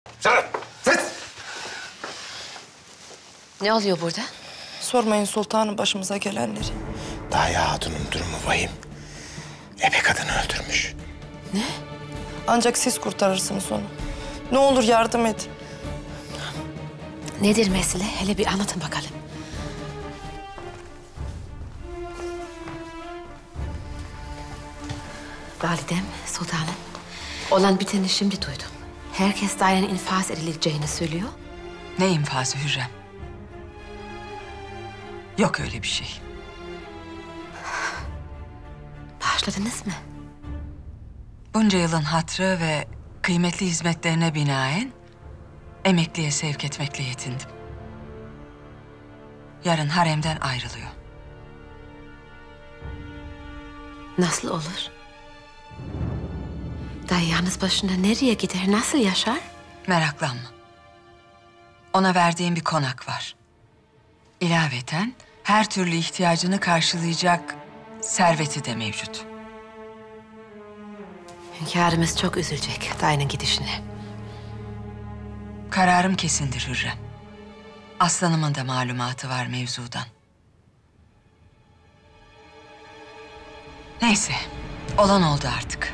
Sana! Ses! Ne oluyor burada? Sormayın sultanım başımıza gelenleri. Daya Hatun'un durumu vahim. Ebe kadını öldürmüş. Ne? Ancak siz kurtarırsınız onu. Ne olur yardım edin. Nedir mesele? Hele bir anlatın bakalım. Validem, sultanım. Olan biteni şimdi duydum. Herkes dairenin infaz edileceğini söylüyor. Ne infazı Hürrem? Yok öyle bir şey. Başladınız mı? Bunca yılın hatırı ve kıymetli hizmetlerine binaen emekliye sevk etmekle yetindim. Yarın haremden ayrılıyor. Nasıl olur? Dayı yalnız başına nereye gider, nasıl yaşar? Meraklanma. Ona verdiğim bir konak var. İlaveten her türlü ihtiyacını karşılayacak serveti de mevcut. Hünkârımız çok üzülecek dayının gidişine. Kararım kesindir Hürrem. Aslanımın da malumatı var mevzudan. Neyse, olan oldu artık.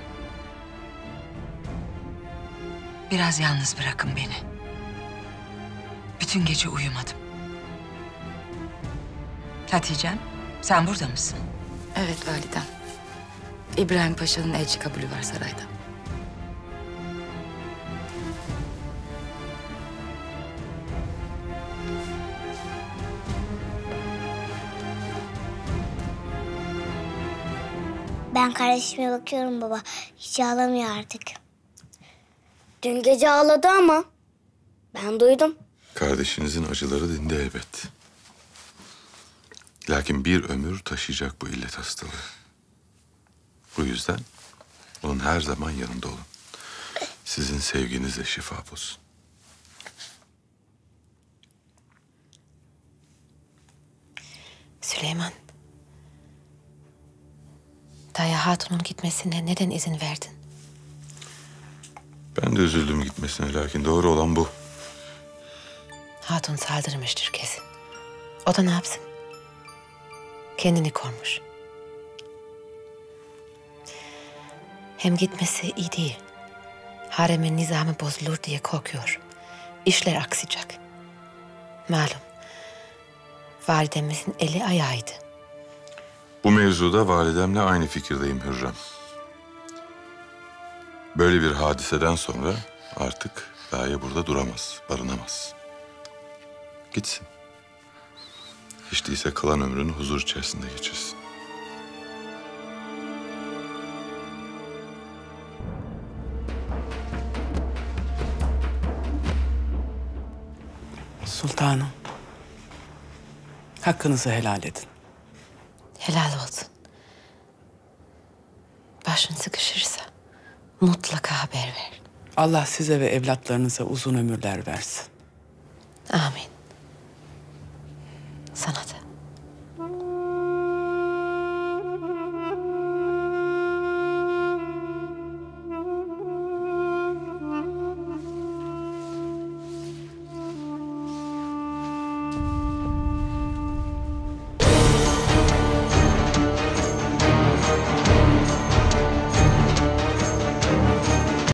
Biraz yalnız bırakın beni. Bütün gece uyumadım. Hatice'm, sen burada mısın? Evet validem. İbrahim Paşa'nın elçi kabulü var sarayda. Ben kardeşime bakıyorum baba. Hiç ağlamıyor artık. Dün gece ağladı ama ben duydum. Kardeşinizin acıları dindi elbet. Lakin bir ömür taşıyacak bu illet hastalığı. Bu yüzden onun her zaman yanında olun. Sizin sevginizle şifa bulsun. Süleyman. Daya Hatun'un gitmesine neden izin verdin? Ben de üzüldüm gitmesine, lakin doğru olan bu. Hatun saldırmıştır kesin. O da ne yapsın? Kendini korumuş. Hem gitmesi iyi değil. Haremin nizamı bozulur diye korkuyor. İşler aksayacak. Malum. Validemizin eli ayağıydı. Bu mevzuda validemle aynı fikirdeyim Hürrem. Böyle bir hadiseden sonra artık Daya burada duramaz, barınamaz. Gitsin. Hiç değilse kalan ömrünü huzur içerisinde geçirsin. Sultanım. Hakkınızı helal edin. Helal olsun. Başın sıkışırsa mutlaka haber ver. Allah size ve evlatlarınıza uzun ömürler versin. Amin.